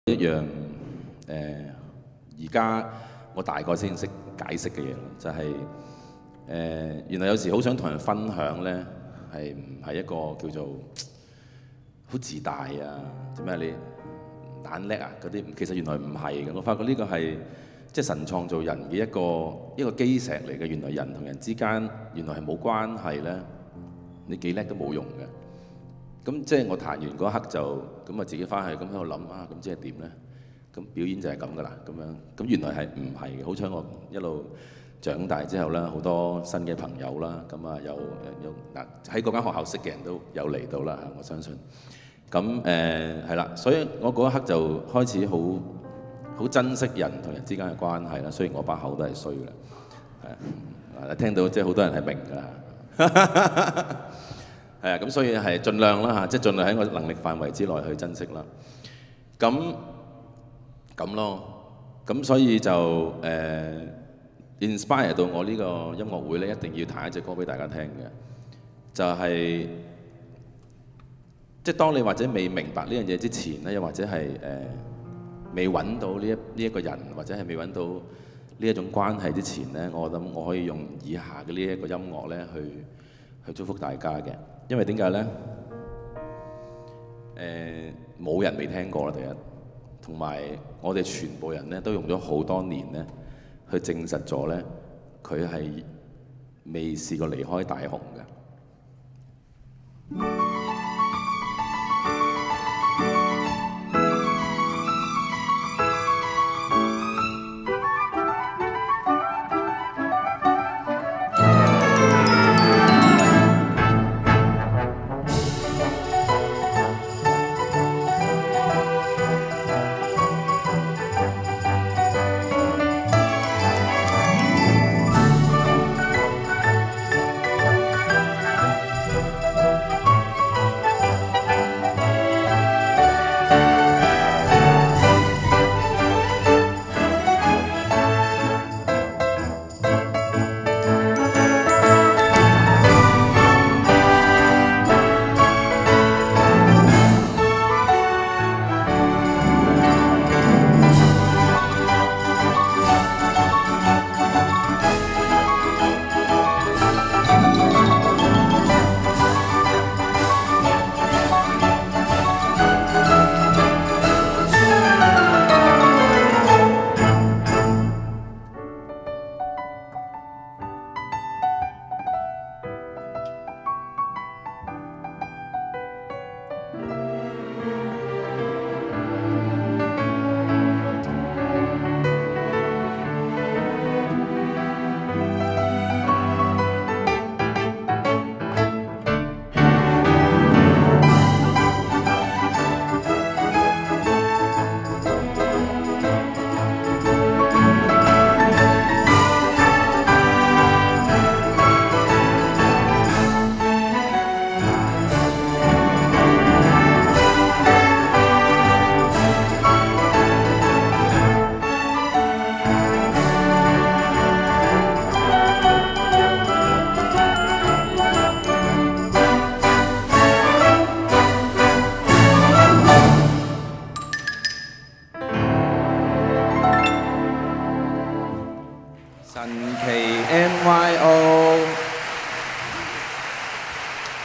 一樣而家我大概先識解釋嘅嘢咯，就係、原來有時好想同人分享咧，係唔係一個叫做好自大啊？做咩你懶叻啊嗰啲？其實原來唔係嘅。我發覺呢個係即係神創造人嘅一個基石嚟嘅。原來人同人之間原來係冇關係咧，你幾叻都冇用嘅。咁即係我彈完嗰一刻就咁啊，自己翻去咁喺度諗啊，咁即係點咧？咁表演就係咁噶啦，咁樣咁原來係唔係嘅？好彩我一路長大之後啦，好多新嘅朋友啦，咁啊有嗱喺嗰間學校識嘅人都有嚟到啦，我相信。咁係啦，所以我嗰一刻就開始好珍惜人同人之間嘅關係啦。雖然我把口都係衰嘅，係聽到即係好多人係明㗎啦。係啊，咁所以係盡量啦嚇，即係盡量喺我能力範圍之內去珍惜啦。咁咯，咁所以就inspire 到我呢個音樂會咧，一定要彈一隻歌俾大家聽嘅，就係即係當你或者未明白呢樣嘢之前咧，又或者係未揾到呢一個人，或者係未揾到呢一種關係之前咧，我諗我可以用以下嘅呢一個音樂咧去祝福大家嘅。因為點解咧？冇人未聽過啦，第一，同埋我哋全部人咧都用咗好多年咧去證實咗咧，佢係未試過離開大雄嘅。